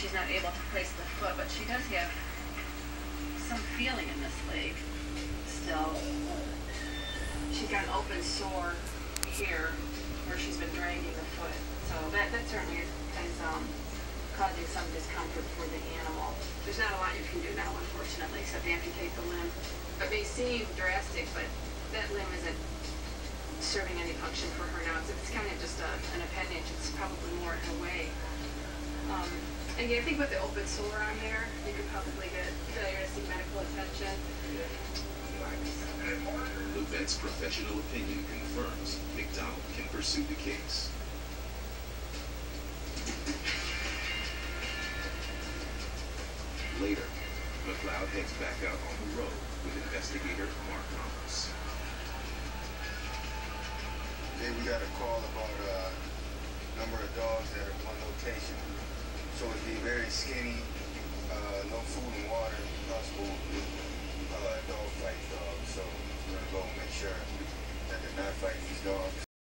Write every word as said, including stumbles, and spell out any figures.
she's not able to place the foot, but she does have some feeling in this leg still. She's got an open sore here where she's been dragging the foot. So that, that certainly is, is um, causing some discomfort for the animal. There's not a lot you can do now, unfortunately, except amputate the limb. It may seem drastic, but that limb isn't serving any function for her now. It's, it's kind of just a, an appendage. It's probably more in her way. Um, and yeah, I think with the open sore on there, you could probably get failure to seek medical attention. The vet's professional opinion confirms McDonald can pursue the case. Later, McLeod heads back out on the road with investigator Mark Ramos. Today we got a call about a uh, number of dogs that are in one location. So it'd be very skinny, uh, no food and water, possible uh, dog fight dogs. So we're gonna go and make sure that they're not fighting these dogs.